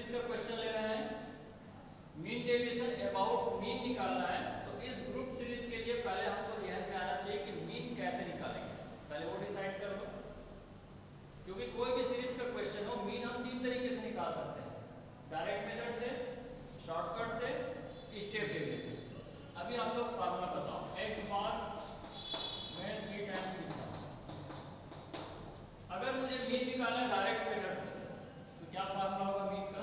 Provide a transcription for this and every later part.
Series का question ले रहे हैं, मीन डेविएशन अबाउट मीन निकालना है। तो इस ग्रुप सीरीज के लिए पहले हमको ध्यान में आना चाहिए कि मीन कैसे निकालेंगे, पहले वो डिसाइड कर लो। क्योंकि कोई भी सीरीज का क्वेश्चन हो, मीन हम तीन तरीके से निकाल सकते हैं, डायरेक्ट मेथड से, शॉर्टकट से, स्टेप डेविएशन। अभी आप लोग फार्मूला बताओ, x बार मैं 3 टाइम्स लिखता हूँ। अगर मुझे मीन निकालना है डायरेक्ट मेथड से तो क्या फार्मूला होगा मीन का?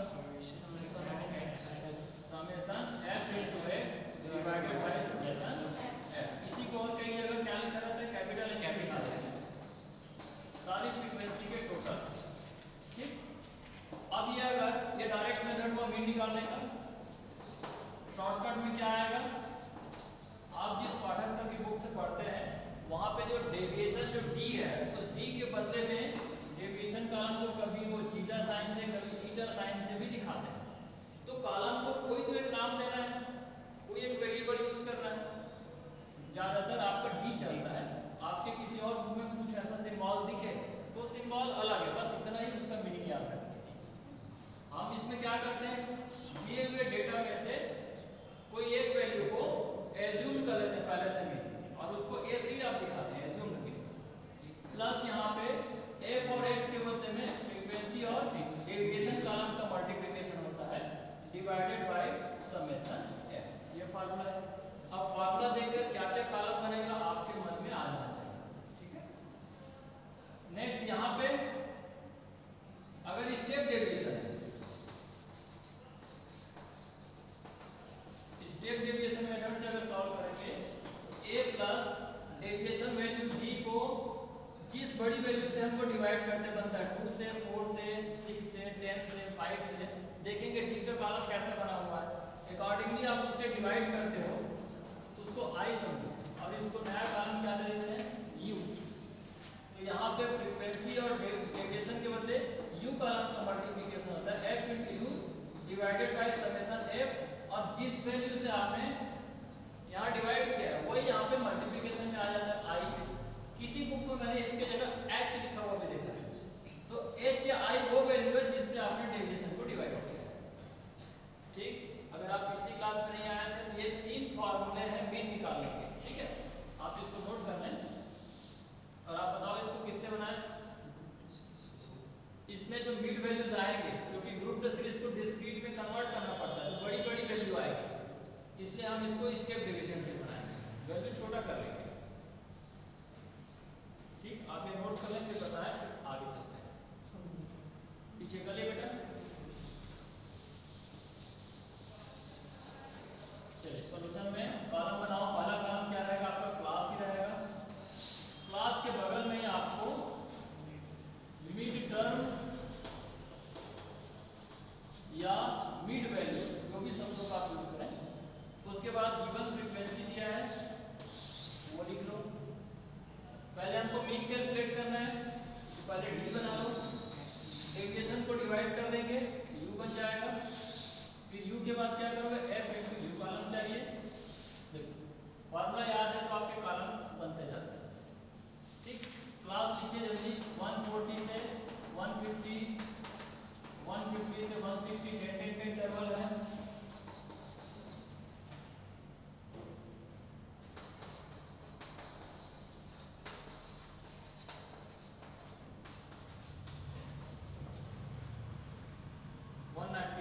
Summation f into x divided by summation f। इसी को और कई जगह क्या लिखा रहता है? कैपिटल एन कैपिटल एन, सारी फ्रीक्वेंसी के टोटल। ठीक, अब ये अगर ये डायरेक्ट मेथड हुआ मीन निकालने का, शॉर्टकट में क्या आएगा? आप जिस पाठक सर की बुक से पढ़ते हैं वहां पे जो डेविएशन जो d है, उस d के बदले में डेविएशन कॉलम को कभी वो जीटा साइन से, कभी थीटा साइन से भी दिखाते हैं। तो कॉलम को कोई तो एक नाम देना है, कोई एक वेरिएबल यूज करना है। ज्यादातर आपका d चलता है, आपके किसी और बुक में कुछ ऐसा सिंबल दिखे तो सिंबल अलग है, बस इतना ही उसका मीनिंग याद रखिए। हम इसमें क्या करते हैं, दिए हुए डेटा में से कोई एक वैल्यू को एज्यूम कर लेते हैं पहले से भी, और उसको ए से ही आप दिखाते हैं एज्यूम करके। प्लस यहाँ पे f और x के बदले में फ्रीक्वेंसी और डेविएशन कॉलम का मल्टीप्लिकेशन होता है डिवाइडेड बाय समेशन f। ये फार्मूला है। अब फार्मूला देखकर क्या क्या कॉलम बनेगा आपके मन में आ जाना चाहिए। ठीक है, नेक्स्ट यहाँ पे अगर स्टेप डेविएशन है, स्टेप डेविएशन मेथड से अगर सॉल्व करेंगे तो a plus deviation value d को जिस बड़ी वैल्यू से हमको डिवाइड करते बनता है, 2 से, 4 से, 6 से, 10 से, 5 से, देखेंगे d का कॉलम कैसा बना हुआ है। अकॉर्डिंगली आप उससे डिवाइड करते हो तो उसको i समझो, और इसको नया कॉलम क्या दे देते हैं? u। तो यहाँ पे फ्रीक्वेंसी और डेविएशन के बदले u कॉलम का मल्टीप्लिकेशन होता है f into u divided by summation f। और जिस वैल्यू से आपने यहाँ डिवाइड किया है वही यहाँ पे मल्टीप्लिकेशन में आ जाता है i। किसी बुक में मैंने इसके जगह h लिखा हुआ भी देखा है, तो h या i वो वैल्यू है जिससे आपने डेविएशन को डिवाइड किया है। ठीक, अगर आप पिछली क्लास में नहीं आए थे तो ये 3 फार्मूले हैं मीन निकालने के। ठीक है, आप इसको नोट कर लें और आप बताओ इसको किससे बनाएं। इसमें जो मिड वैल्यूज आएंगे, क्योंकि ग्रुप सीरीज को डिस्क्रीट में कन्वर्ट करना पड़ता है तो बड़ी बड़ी वैल्यू आएगी, इसलिए हम इसको स्टेप डिवीजन से बनाएंगे, वैल्यू छोटा कर लेंगे। ठीक, आप ये नोट कर लें फिर बताएं, फिर आगे चलते हैं। पीछे कर लिए बेटा, चलिए सॉल्यूशन में कॉलम बनाओ। पहला कॉलम क्या रहेगा आपका? क्लास ही रहेगा। क्लास के बगल में ही आपको मिड टर्म या मिड वैल्यू जो भी शब्दों का आप यूज करें, उसके बाद गिवन फ्रीक्वेंसी दिया है वो लिख लो। पहले हमको मीन कैलकुलेट करना है तो पहले डी बना लो, डेविएशन को डिवाइड कर देंगे u बन जाएगा। फिर u के बाद क्या करोगे? f into u कॉलम चाहिए। देखो फार्मूला याद है तो आपके कॉलम्स बनते जाते हैं। ठीक, क्लास लिखिए जल्दी। 140 से 150, 150 से 160 10 का इंटरवल है।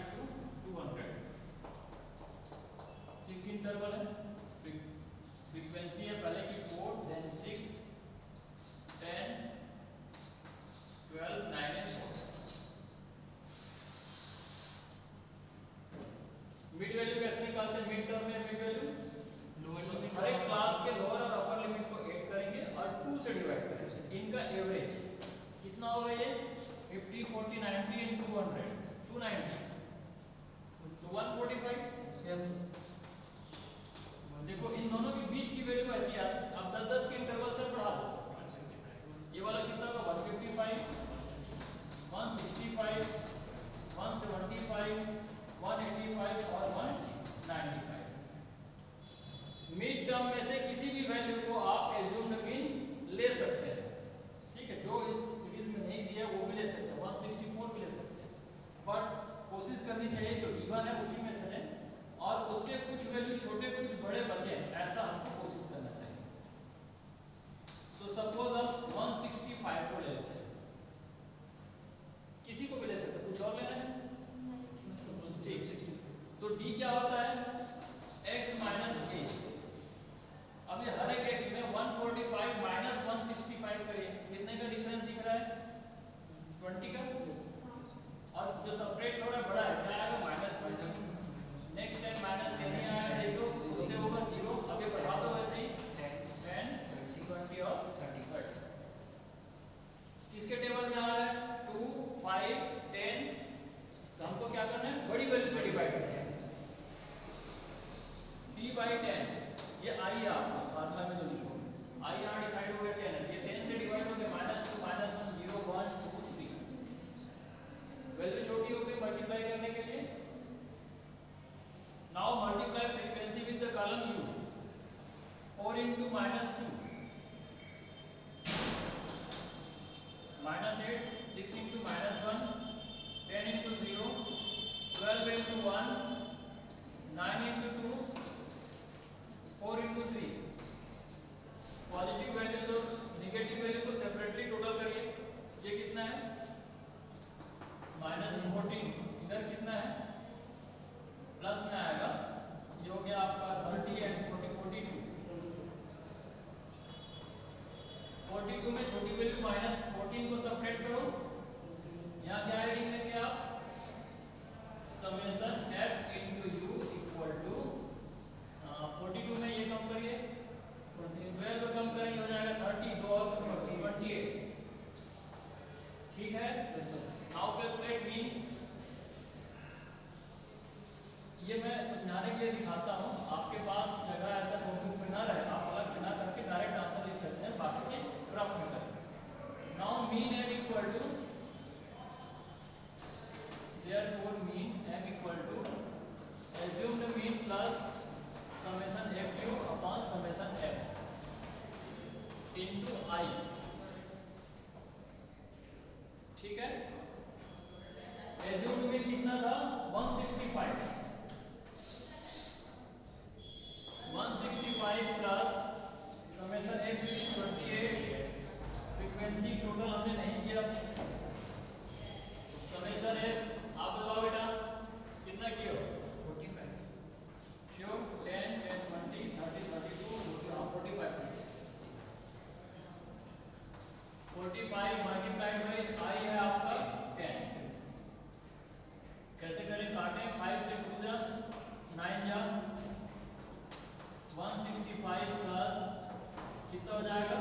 इंटरवल है। 42 में छोटी वैल्यू माइनस 14 को सब्ट्रैक्ट करो, यहाँ क्या हेडिंग देंगे आप, summation f into U equal to 42 में ये कम करिए, 12 को कम करेंगे हो जाएगा 30, दो और कम करो 28, ठीक है। नाउ कैलकुलेट मीन, ये मैं समझाने के लिए दिखाता हूँ, आपके पास जगह ऐसा नोटबुक में ना रहे, आप अलग से ना करके डायरेक्ट आंसर लिख सकते हैं, बाकी चीज रफ में करें। Now mean m equal to, therefore mean m equal to assumed mean plus summation fu upon summation f into i, ठीक है। assumed मीन कितना था 165, 165 प्लस summation f is 28, frequency total हमने नहीं किया, समेशन f आप बताओ बेटा कितना किया, 45, श्योर 10 10 20 30 32 45, 45 मल्टीप्लाइड बाई i है आपका 10, कैसे करें, काटें, 5 से 2 जा 9 जा, 165 प्लस कितना हो जाएगा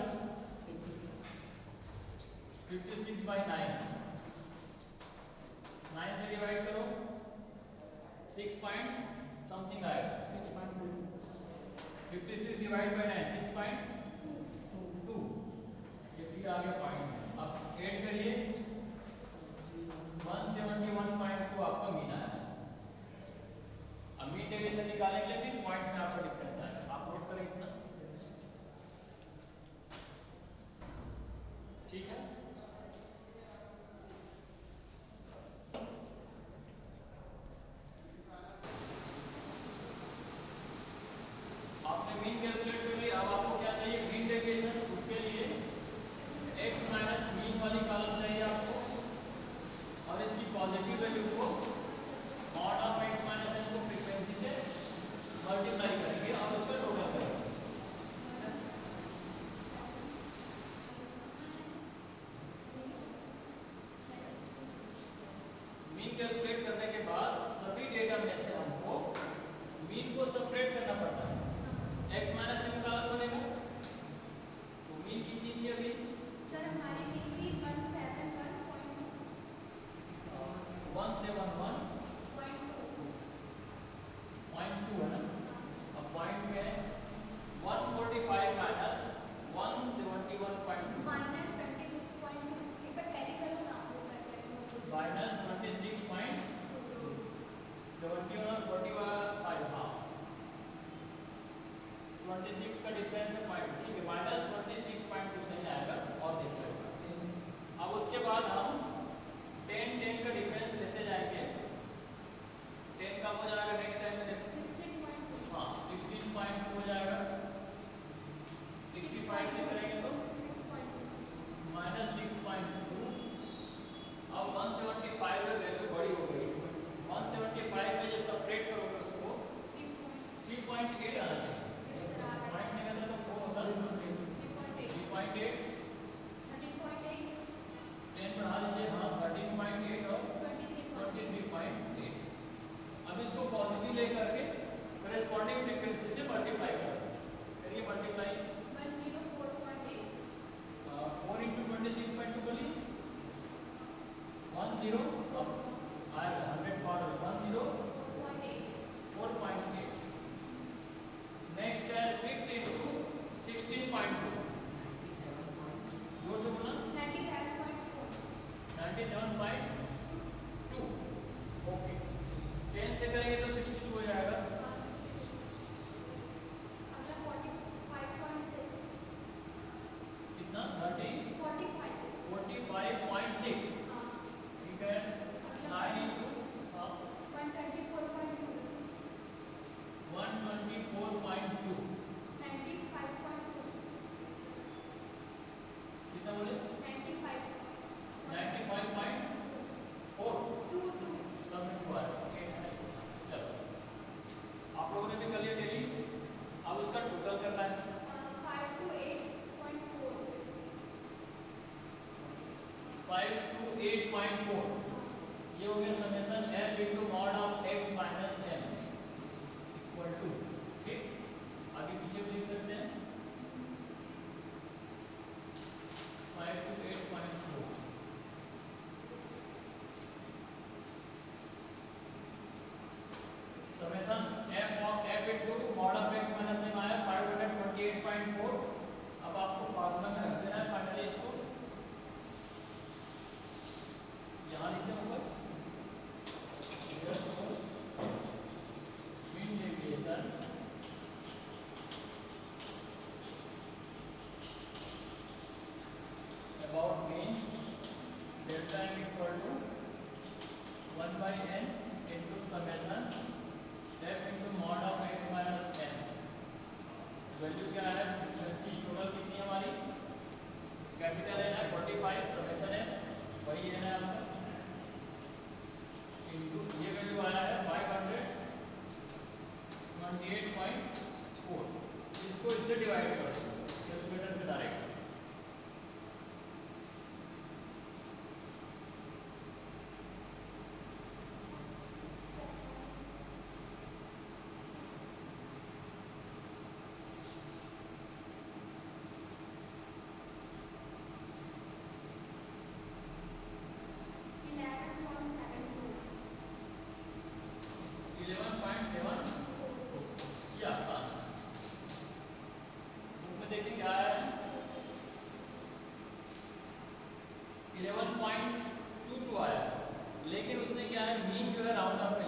56 बाई 9, 9 से डिवाइड करो 6 पॉइंट समथिंग आएगा, 56 डिवाइड बाई 9 6.2, ये फिर आ गया पॉइंट, अब ऐड करिए 171.2 आपका मीन आया। अब मीन डेविएशन निकालने के लिए फिर पॉइंट में आपका डिफरेंस आएगा, आप नोट करें इतना, ठीक है। आपने मीन कैलकुलेट कर लिया, अब आपको क्या चाहिए मीन डेविएशन, उसके लिए x माइनस मीन वाली कॉलम चाहिए आपको, और इसकी पॉजिटिव वैल्यू को mod of x minus n को फ्रीक्वेंसी से मल्टीप्लाई करेंगे और उसका टोटल करेंगे। मीन कैलकुलेट करने के बाद सभी डेटा में से हमको मीन को सेपरेट करना पड़ता है, x माइनस n कॉलम बनेगा, तो मीन कितनी थी अभी सर हमारी पिछली 171.2 है ना, अब पॉइंट में 145 माइनस 171.2 माइनस 26.2, एक बार टैली करो ना आप लोग करके, माइनस 26.2, 71 और 45, हाँ 26 का डिफरेंस है पॉइंट, ठीक है, माइनस 26.2 सही आएगा और देख लेगा। अब उसके बाद हम 10 10 का डिफरेंस लेते जाएंगे, 10 कब हो जाएगा नेक्स्ट टाइम में देखो 16.2, हाँ 16.2 हो जाएगा, 65 से करेंगे तो माइनस 6.2, अब 175 में वैल्यू बड़ी हो गई, 175 में जब सेपरेट करोगे उसको 3.8 आना चाहिए, पॉइंट में कहते तो 4 होता है 3.8, 10 बढ़ा दीजिए, हाँ 13.8 और 23.8, अब इसको पॉजिटिव लेकर के करेस्पॉन्डिंग फ्रीक्वेंसी से मल्टीप्लाई करें, करिए मल्टीप्लाई 104.8, 4 इंटू 26.2 कर लिए 10, अब आएगा 100 पावर 104.8, नेक्स्ट है 6 इंटू 16.2, जोर से बोलना 97.2, ओके 10 से करेंगे तो 62 हो जाएगा, अगला 45.6, कितना 45.6, ठीक है, 9 इंटू 124.2, 124.2, 95.4, कितना बोले 95, 95.4, 22, सब में हुआ है 8, चलो आप लोगों ने भी कर लिया टेली, अब उसका टोटल करना है, 5 to 8.4, 5 to 8.4, ये हो गया summation f into mod of x minus m equal to, ठीक। आगे पीछे भी लिख सकते हैं 5 to 8.4, summation f into mod of x minus m आया 528.4। अब आपको फार्मूला में रख देना है फाइनली इसको, यहाँ लिखते हैं ऊपर mean deviation about mean delta m equal to 1 by n into summation f into mod of x minus m। Value क्या है, फ्रीक्वेंसी टोटल कितनी है हमारी, कैपिटल एन है 45, समेशन f वही है ना आपका, इंटू ये वैल्यू आया है 528.4। इसको इससे डिवाइड कर दो कैलकुलेटर से डायरेक्ट, देखिए क्या है 11.22 आया, लेकिन उसने क्या है मीन जो है राउंड अप